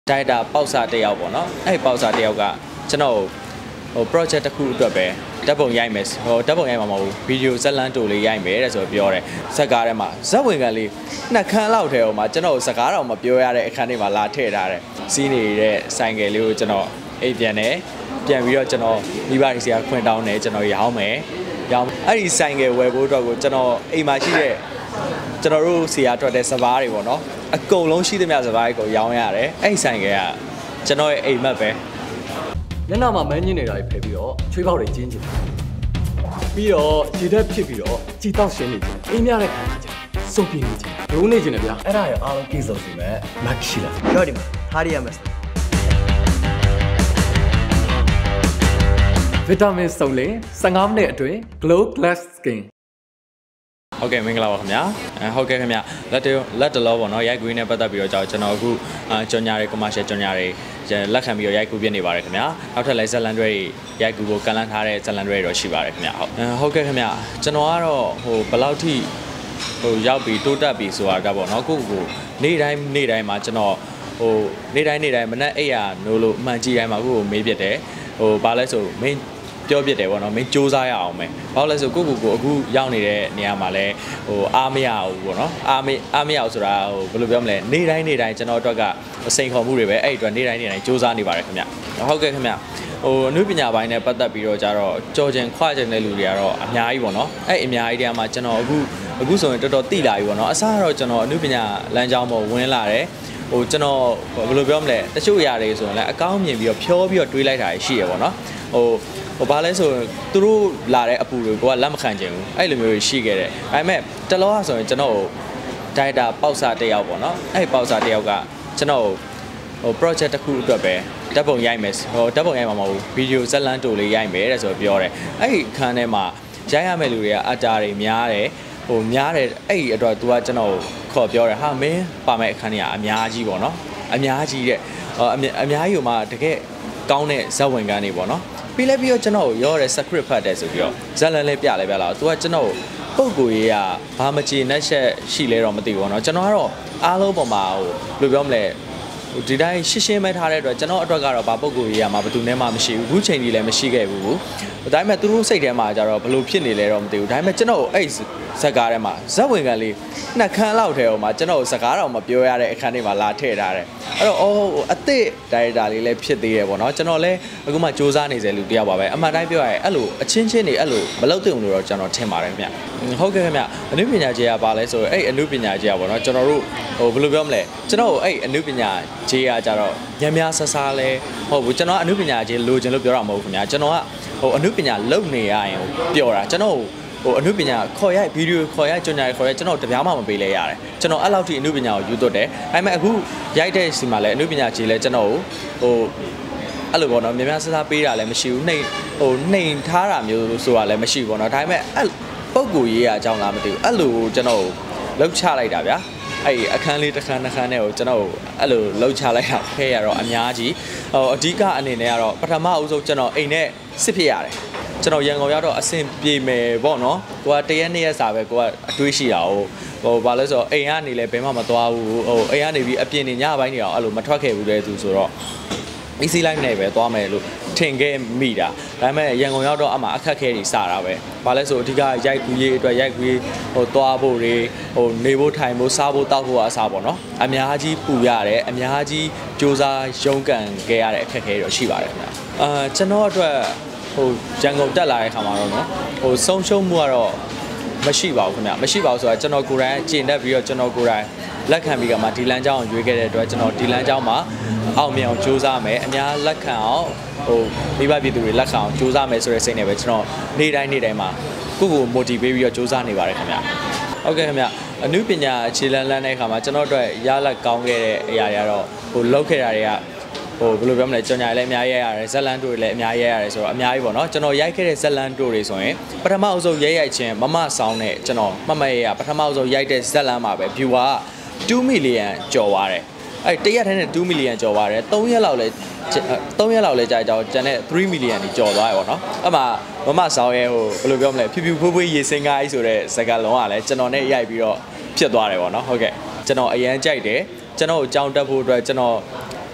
data ပေါက်စာတယောက်ပေါ့နော်အဲ့ပေါက်စာတယောက်ကကျွန်တော်project တစ်ခုအတွက်ပဲဓာတ်ပုံရိုက်မယ်ဓာတ်ပုံရိုက်မှာမဟုတ်ဘူးဗီဒီယိုဇက်လန်းတိုလေးရိုက်မယ်တဲ့ဆိုပြောတယ်ဇက်ကားထဲမှာဇက်ဝင်ကန်လေးနှစ်ခန်းလောက်ထဲမှာကျွန်တော်စကားတော့မပြောရတဲ့အခန်းတွေမှာလာထည့်ထားတယ်စီးနေတဲ့ဆိုင်ကယ်လေးကိုကျွန်တော်အိပ်ပြန်တယ်ပြန်ပြီးတော့ကျွန်တော်မိဘတွေစီကခွင့်တောင်းတယ်ကျွန်တော်ရောင်းမယ်အဲ့ဒီဆိုင်ကယ်ဝယ်ဖို့အတွက်ကိုကျွန်တော်အိမ်မှာရှိတဲ့ကျွန်တော်တို့စီကထွက်တဲ့စပားတွေပေါ့နော်အကုန်လုံးရှိသမျှစပားတွေကိုရောင်းရတယ်အဲ့ဒီဆိုင်ကယ်ကကျွန်တော်ရဲ့အိမ်မက်ပဲညနာမှာမန်းညင်းနေတာတွေဖယ်ပြီးတော့ချွေးပေါက်တွေကျင်းကျင်ပြီးတော့ရေဓာတ်ဖြစ်ပြီးတော့ကြည်တောက်ရှင်နေတယ်အိမ်များတဲ့ခါကျစုပ်ပြင်းနေတယ်ဒုံနေကျင်တယ်ဗျာအဲ့ဒါရအားလုံးကိစ္စစီမဲ့မက်ရှိလားပြောဒီမှာဟာရီယာမက်ဗီတာမင်စုံလင်15မိနစ်အတွင်း Glow Glass Skin ဟုတ်ကဲ့မင်္ဂလာပါခင်ဗျာဟုတ်ကဲ့ခင်ဗျာလက်တလောပေါ့နော်ရိုက်ကူးနဲ့ပတ်သက်ပြီးတော့ကျွန်တော်အခုကြော်ညာတွေ commercial ကြော်ညာတွေလက်ခံပြီးတော့ရိုက်ကူးပြနေပါတယ်ခင်ဗျာနောက်ထပ်လည်းဇက်လန်တွေရိုက်ကူးဖို့ကန်လန်းထားတဲ့ဇက်လန်တွေတော့ရှိပါတယ်ခင်ဗျာဟုတ်ကဲ့ခင်ဗျာကျွန်တော်ကတော့ဘယ်လောက်ထိရောက်ပြီးတိုးတက်ပြီးဆိုတာကပေါ့နော်ကိုနေ့တိုင်းမှာကျွန်တော်နေ့တိုင်းမနက်အိပ်ရနိုးလို့အမှန်ကြီးတိုင်းမှာကိုမေးပြတယ်ဘာလဲဆိုမင်းပြောပြတယ်ပေါ့နော်မင်းစူးစမ်းရအောင်မယ်ဘာလို့လဲဆိုကိုအခုရောက်နေတဲ့နေရာမှာလဲအားမရဘူးပေါ့နော်အားမရဘူးဆိုတာဘယ်လိုပြောမလဲနေ့တိုင်းကျွန်တော်အတွက်ကအစိန်ခေါ်မှုတွေပဲအဲ့အတွက်နေ့တိုင်းစူးစမ်းနေပါတယ်ခင်ဗျဟုတ်ကဲ့ခင်ဗျအနုပညာပိုင်းနဲ့ပတ်သက်ပြီးတော့ကြတော့ကြော်ကျင်ခွကျင်တဲ့လူတွေကတော့အများကြီးပေါ့နော်အဲ့အများကြီးတည်းမှာကျွန်တော်အခုဆိုရင်တော်တော်တိလာပြီပေါ့နော်အစားတော့ကျွန်တော်အနုပညာလမ်းကြောင်းပေါ်ဝင်လာတယ်ကျွန်တော်ဘယ်လိုပြောမလဲတချို့အရာတွေဆိုရင်လည်းအကောင်းမြင်ပြီးတော့ဖြောပြီးတော့တွေးလိုက်တာရှိရပေါ့နော်ဘာလဲဆိုသူတို့လာတဲ့အပူတွေကိုကလက်မခံချင်ဘူးအဲ့လိုမျိုးရှိခဲ့တယ်ဒါပေမဲ့တလောကဆိုရင်ကျွန်တော်data ပေါက်စာတယောက်ပေါ့နော်အဲ့ပေါက်စာတယောက်ကကျွန်တော်project တစ်ခုအတွက်ပဲဓာတ်ပုံရိုက်မယ်ဓာတ်ပုံရိုက်မှာမဟုတ်ဘူးဗီဒီယိုဇက်လန်းတိုလေးရိုက်မယ်တဲ့ဆိုပြောတယ်အဲ့ဒီခန်းထဲမှာရိုက်ရမယ့်လူတွေကအတာတွေများတယ်အဲ့ဒီအတွက် तू ကကျွန်တော်ခေါ်ပြောတယ်ဟာမင်းပါမယ့်အခန်းကြီးကအများကြီးပေါ့နော်အများကြီးတဲ့အများကြီးကိုမှတကယ်ကောင်းတဲ့ဇက်ဝင်ကန်းတွေပေါ့နော်ပြီးတော့ကျွန်တော်ရောတဲ့ script ဖတ်တယ်ဆိုပြီးတော့ဇက်လန်လေးပြလာ तू ကကျွန်တော်ပုံကိုရေးကဘာမချေနဲ့ချက်ရှိလဲတော့မသိဘူးပေါ့နော်ကျွန်တော်ကတော့အားလုံးပေါ်မှာဘယ်လိုပြောမလဲဒီတိုင်းရှင်းမဲထားတဲ့အတွက်ကျွန်တော်အတွက်ကတော့ဘာပုံကိုရေးရမှာဘယ်သူနဲ့မှမရှိဘူးအခုချိန်ကြီးလည်းမရှိခဲ့ဘူးဒါပေမဲ့သူတို့စိတ်ထဲမှာကျတော့ဘယ်လိုဖြစ်နေလဲတော့မသိဘူးဒါပေမဲ့ကျွန်တော်အဲ့ဇက်ကားထဲမှာဇက်ဝင်ကန်လေးနှစ်ခန်းလောက်ထဲမှာကျွန်တော်စကားတော့မပြောရတဲ့အခန်းတွေမှာလာထည့်ထားတယ်အဲ့တော့အသစ်ဒါရိုက်တာလေးလည်းဖြစ်သေးတယ်ပေါ့နော်ကျွန်တော်လည်းအခုမှစူးစမ်းနေစေလူတယောက်ပါပဲအမှန်တိုင်းပြောရရင်အဲ့လိုအချင်းချင်းတွေအဲ့လိုမလုပ်သင့်ဘူးလို့တော့ကျွန်တော်ထင်ပါတယ်ခင်ဗျဟုတ်ကဲ့ခင်ဗျအနုပညာကြီးကပါလဲဆိုအဲ့အနုပညာကြီးကပေါ့နော်ကျွန်တော်တို့ဘယ်လိုပြောမလဲကျွန်တော်အဲ့အနုပညာကြီးကကြတော့များဆဆလဲဟုတ်ဘူးကျွန်တော်အနုပညာကြီးလိုချင်လို့ပြောတာမဟုတ်ဘူးခင်ဗျကျွန်တော်ကအနုပညာလုပ်နေရရင်ပြောတာကျွန်တော်အနုပညာခေါ်ရိုက်ဗီဒီယိုခေါ်ရိုက်ကြော်ညာခေါ်ရိုက်ကျွန်တော်တပြားမှမပေးလဲရတယ်ကျွန်တော်အဲ့လောက်ထိအနုပညာကိုယူသွတ်တယ်ဒါပေမဲ့အခုရိုက်တဲ့စီမှာလည်းအနုပညာကြီးလဲကျွန်တော်အဲ့လိုပေါ့နော်များဆဆပေးတာလည်းမရှိဘူးနှိမ်ထားတာမျိုးဆိုတာလည်းမရှိဘူးပေါ့နော်ဒါပေမဲ့အဲ့ပုံကိုရေးရအကြောင်းလားမသိဘူးအဲ့လိုကျွန်တော်လှုပ်ချလိုက်တာဗျာအဲ့အခန်းလေးတစ်ခန်းနှစ်ခန်းနဲ့ကိုကျွန်တော်အဲ့လိုလှုပ်ချလိုက်တာခဲရတော့အများကြီးအဓိကအနေနဲ့ကတော့ပထမအဦးဆုံးကျွန်တော်အိမ်နဲ့စစ်ဖြစ်ရတယ်ကျွန်တော်ရန်ကုန်ရောက်တော့အဆင်ပြေမယ်ပေါ့နော်ကိုကတရက်နှစ်ရက်စာပဲကိုကအတွေးရှိတာဘာလဲဆိုတော့အိမ်ကနေလည်းဘယ်မှမသွားဘူးအိမ်ကနေပြီးအပြင်နေညပိုင်းနေအောင်အဲ့လိုမထွက်ခဲ့ဘူးတဲ့သူဆိုတော့easy life နဲ့ပဲသွားမယ်လို့ထင်ခဲ့မိတာဒါပေမဲ့ရန်ကုန်ရောက်တော့အမှအခက်ခဲတွေစတာပဲဘာလဲဆိုအဓိကရိုက်ကူးရေးအတွက်ရိုက်ကူးသွားဖို့တွေနေဖို့ထိုင်ဖို့စားဖို့တောက်ဖို့အစားပေါ့နော်အများကြီးပူရတယ်အများကြီးစူးစမ်းရုန်းကန်ခဲ့ရတဲ့အခက်ခဲတွေရှိပါတယ်ခင်ဗျကျွန်တော်အတွက်ရန်ကုန်တက်လာတဲ့ခါမှာတော့နော်ဆုံးရှုံးမှုကတော့မရှိပါဘူးခင်ဗျမရှိပါဘူးဆိုတာကျွန်တော်ကိုယ်တိုင်ကျင့်တတ်ပြီးတော့ကျွန်တော်ကိုယ်တိုင်လက်ခံပြီးကမှဒီလမ်းကြောင်းကိုရွေးခဲ့တဲ့အတွက်ကျွန်တော်ဒီလမ်းကြောင်းမှာအောင်မြင်အောင်ကြိုးစားမယ်အများလက်ခံအောင်မိဘပြည်သူတွေလက်ခံအောင်ကြိုးစားမယ်ဆိုတဲ့စိတ်နဲ့ပဲကျွန်တော်နေ့တိုင်းမှာကိုယ့်ကို motivate ပြီးတော့ကြိုးစားနေပါတယ်ခင်ဗျဟုတ်ကဲ့ခင်ဗျအနုပညာအခြေလန်းတဲ့အခါမှာကျွန်တော်တို့ရလက်ကောင်းခဲ့တဲ့အရာတွေကတော့လောက်ခဲ့တာတွေကဘယ်လိုပြောမလဲကြော်ညာလည်းအများကြီးရတယ်ဇက်လန်တိုတွေလည်းအများကြီးရတယ်ဆိုတော့အများကြီးပေါ့နော်ကျွန်တော်ရိုက်ခဲ့တဲ့ဇက်လန်တိုတွေဆိုရင်ပထမအဆုံးရိုက်ချင်းမဆောင်းတဲ့ကျွန်တော်မှတ်ရပထမအဆုံးရိုက်တဲ့ဇက်လန်မှာပဲ viewer 2 million ကျော်သွားတယ်အဲ့တရက်ထဲနဲ့2 million ကျော်သွားတယ်3ရက်လောက်လဲကြာကြောင်းကျန်တဲ့3 million ကြီးကျော်သွားရပေါ့နော်အဲ့မှာမဆောင်းရဲ့ဘယ်လိုပြောမလဲဖြူဖြူဖွေးရေစင်ကားကြီးဆိုတဲ့စကားလုံးကလည်းကျွန်တော်နဲ့ရိုက်ပြီးတော့ဖြစ်သွားတယ်ပေါ့နော်ဟုတ်ကဲ့ကျွန်တော်အရန်ကြိုက်တယ်ကျွန်တော်ကိုကြောင်းတက်ဖို့အတွက်ကျွန်တော်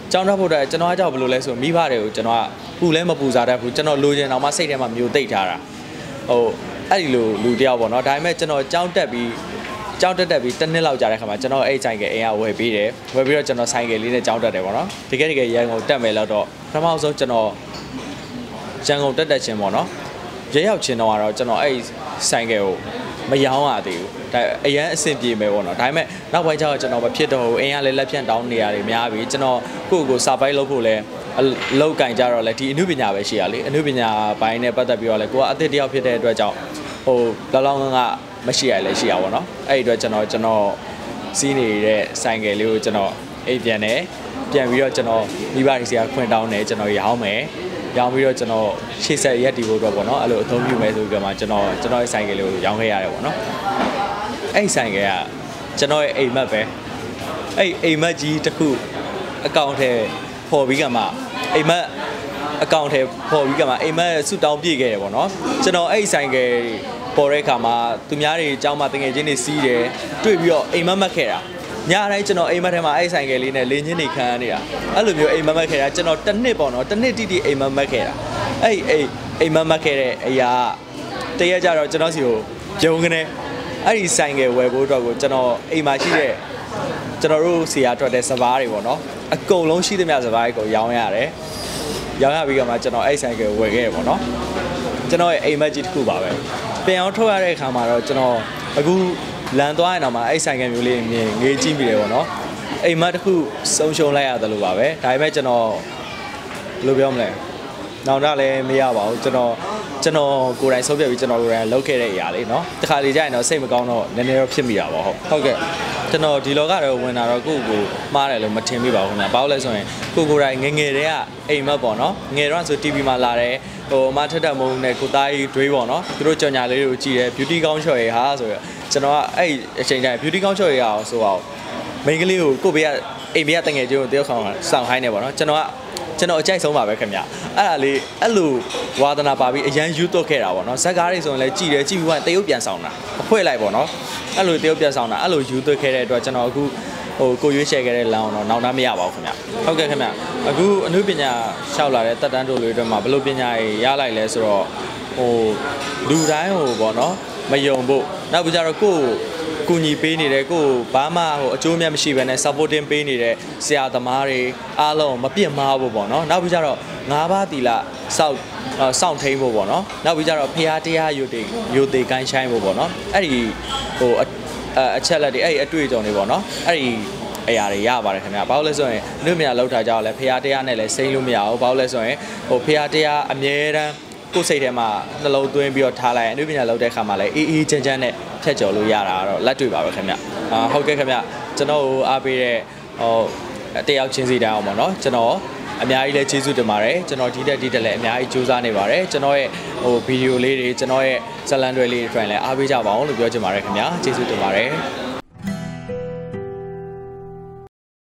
ကျောင်းတက်ဖို့အတွက်ကျွန်တော်ကကြောက်ဘယ်လိုလဲဆိုမိဘတွေကိုကျွန်တော်ကပူလဲမပူစားတတ်ဘူးကျွန်တော်လိုချင်တော့မှစိတ်ထဲမှာမျိုးသိပ်ထားတာဟိုအဲ့ဒီလိုလူတယောက်ပေါ့နော်ဒါပေမဲ့ကျွန်တော်ကျောင်းတက်ပြီးတစ်နှစ်လောက်ကြာတဲ့ခါမှာကျွန်တော်အဲ့ဆိုင်ကအိမ်ကဝယ်ပြီးတယ်ဝယ်ပြီးတော့ကျွန်တော်ဆိုင်ကလေးနဲ့ကျောင်းတက်တယ်ပေါ့နော်တကယ်ရန်ကုန်တက်မယ်လို့တော့ပထမဆုံးကျွန်တော်ရန်ကုန်တက်ချင်းပေါ့နော်ရဲရောက်ချင်းတော့ကျွန်တော်အဲ့ဆိုင်ကကိုမရောင်းရသေးဘူးဒါအရန်အဆင်ပြေမယ်ပေါ့နော်ဒါပေမဲ့နောက်ပိုင်းကျတော့ကျွန်တော်မဖြစ်တော့ဘူးအိမ်ကလည်းလက်ဖြန့်တောင်းနေရတယ်များပြီကျွန်တော်ကိုစာပိုက်လုပ်ဖို့လဲအလောက်ကင်ကြတော့လဲဒီအမှုပညာပဲရှိရလေအမှုပညာပိုင်းနဲ့ပတ်သက်ပြီးတော့လဲကိုကအသစ်တယောက်ဖြစ်တဲ့အတွက်ကြောင့်ဟိုလောလောကမရှိရလဲရှိရပါတော့အဲ့ဒီအတွက်ကျွန်တော်စီးနေတဲ့ဆိုင်ကယ်လေးကိုကျွန်တော်အိမ်ပြန်ပြီးတော့ကျွန်တော်မိဘတွေစီကခွင့်တောင်းတယ်ကျွန်တော်ရောင်းမယ်ရောင်းပြီးတော့ကျွန်တော်ရှေ့ဆက်ရက်တီဖို့တော့ပေါ့နော်အဲ့လိုအသုံးပြုမယ်ဆိုပြီးတော့မှကျွန်တော်ရဲ့ဆိုင်ကယ်လေးကိုရောင်းခဲ့ရတယ်ပေါ့နော်အဲ့ဆိုင်ကယ်ကကျွန်တော်ရဲ့အိမ်မက်ပဲအဲ့အိမ်မက်ကြီးတစ်ခုအကောင့်ထဲပေါ်ပြီးကမှအိမ်မက်အကောင့်ထဲပေါ်ပြီးကမှအိမ်မက်ဆူတောင်းပြည့်ခဲ့တယ်ပေါ့နော်ကျွန်တော်အဲ့ဆိုင်ကယ်ပေါ်တဲ့အခါမှာသူများတွေအကြောင်းမှတငယ်ချင်းတွေစီးတယ်တွေ့ပြီးတော့အိမ်မက်ခဲ့တာညတိုင်းကျွန်တော်အိမ်မက်ထဲမှာအဲ့ဆိုင်ကယ်လေးနဲ့လင်းချင်းတွေခံနေတာအဲ့လိုမျိုးအိမ်မက်ခဲ့တာကျွန်တော်တစ်နှစ်ပေါ့နော်တစ်နှစ်တိအိမ်မက်ခဲ့တာအဲ့အိမ်မက်ခဲ့တဲ့အရာတရက်ကြတော့ကျွန်တော်စီကိုဂျုံကနေအဲ့ဒီဆိုင်ကယ်ဝယ်ဖို့အတွက်ကိုကျွန်တော်အိမ်မှာရှိတဲ့ကျွန်တော်တို့စီယာထွက်တဲ့စပားတွေပေါ့နော်အကုန်လုံးရှိသမျှစပားတွေကိုရောင်းရတယ်ရောင်းရပြီးကမှကျွန်တော်အဲ့ဆိုင်ကယ်ဝယ်ခဲ့ရပေါ့နော်ကျွန်တော်ရဲ့အိမ်မက်ကြီးတစ်ခုပါပဲပြန်အောင်ထုတ်ရတဲ့အခါမှာတော့ကျွန်တော်အခုလန်သွားရင်တော့မှအဲ့ဆိုင်ကယ်မျိုးလေးမြင်ငေးကြည့်မိတယ်ပေါ့နော်အိမ်မက်တစ်ခုဆုံးရှုံးလိုက်ရတယ်လို့ပါပဲဒါပေမဲ့ကျွန်တော်ဘယ်လိုပြောမလဲနောက်တော့လည်းမရပါဘူးကျွန်တော်ကိုယ်တိုင်ဆုံးဖြတ်ပြီးကျွန်တော်ကိုယ်တိုင်လုပ်ခဲ့တဲ့အရာလေးเนาะတခါလေကြာရင်တော့စိတ်မကောင်းတော့နည်းနည်းတော့ဖြစ်မိတာပေါ့ဟုတ်ကဲ့ကျွန်တော်ဒီလောကတော့ဝင်တာတော့ကိုမှားတယ်လို့မထင်မိပါဘူးခင်ဗျာဘာလို့လဲဆိုရင်ကိုယ်တိုင်ငယ်တည်းကအိမ်မက်ပေါ့နော်ငယ်တော့ဆို TV မှာလာတယ်ဟိုအမထက်မုံနဲ့ကိုသားကြီးတွေးပေါ့နော်သူတို့ကြော်ညာလေးတွေကိုကြည့်တယ် beauty ကောင်းချော်ရေးဟာဆိုတော့ကျွန်တော်ကအဲ့အချိန်တိုင်း beauty ကောင်းချော်ရေးအောင်ဆိုအောင်မိန်းကလေးကိုကိုဘေးကအိမ်ဘေးကတငယ်ချင်းကိုတယောက်ဆောင်ဆောင်ခိုင်းနေပေါ့နော်ကျွန်တော်အကြိုက်ဆုံးပါပဲခင်ဗျအဲ့ဒါလေးအဲ့လိုဝါသနာပါပြီးအရန်ယူသွတ်ခဲ့တာပေါ့နော်ဇက်ကားတွေဆိုရင်လည်းကြည်ပြီးမှတရုတ်ပြန်ဆောင်တာအဖွဲလိုက်ပေါ့နော်အဲ့လိုတရုတ်ပြန်ဆောင်တာအဲ့လိုယူသွတ်ခဲ့တဲ့အတွက်ကျွန်တော်အခုဟိုကိုရွေးချယ်ခဲ့တဲ့လမ်းအောင်တော့နောက်နှမ်းမရပါဘူးခင်ဗျဟုတ်ကဲ့ခင်ဗျအခုအနုပညာလျှောက်လာတဲ့တက်တန်းတို့တွေအတွက်မှာဘယ်လိုပညာရလိုက်လဲဆိုတော့ဟိုလူတိုင်းဟိုပေါ့နော်မယုံဖို့နောက်ပြီးကြတော့ကိုကူညီပေးနေတဲ့ကိုဘာမှဟိုအကျိုးမြတ်မရှိဘဲနဲ့ supporting ပေးနေတဲ့ဆရာသမားတွေအားလုံးမပြစ်မှားဖို့ပေါ့နော်နောက်ပြီးကြတော့၅ပါးတီလာစောင့်ထိန်ဖို့ပေါ့နော်နောက်ပြီးကြတော့ဖျားတရားယုတ်တေကိုင်းဆိုင်ဖို့ပေါ့နော်အဲ့ဒီဟိုအချက်လက်တွေအဲ့ဒီအတွေ့အကြုံတွေပေါ့နော်အဲ့ဒီအရာတွေရပါတယ်ခင်ဗျာဘာလို့လဲဆိုရင်နှုတ်မြလောက်ထားကြတော့လဲဖျားတရားနဲ့လဲစိမ့်လို့မရဘူးဘာလို့လဲဆိုရင်ဟိုဖျားတရားအမြဲတမ်းကိုယ်စိတ်ထဲမှာနှလုံးသွင်းပြီးတော့ထားလိုက်ရင်အနုပညာလောက်တဲ့ခါမှာလည်းအေးချမ်းနဲ့ဖြတ်ကျော်လို့ရတာတော့လက်တွေ့ပါပဲခင်ဗျဟုတ်ကဲ့ခင်ဗျကျွန်တော်အားပေးတဲ့ဟိုတယောက်ချင်းစီတိုင်းအောင်ပေါ့နော်ကျွန်တော်အများကြီးလည်းကျေးဇူးတင်ပါတယ်ကျွန်တော်ဒီတက်လည်းအများကြီးကြိုးစားနေပါတယ်ကျွန်တော်ရဲ့ဟိုဗီဒီယိုလေးတွေကျွန်တော်ရဲ့ဇလန်တွေလေးတွေလည်းအားပေးကြပါအောင်လို့ပြောချင်ပါတယ်ခင်ဗျကျေးဇူးတင်ပါတယ်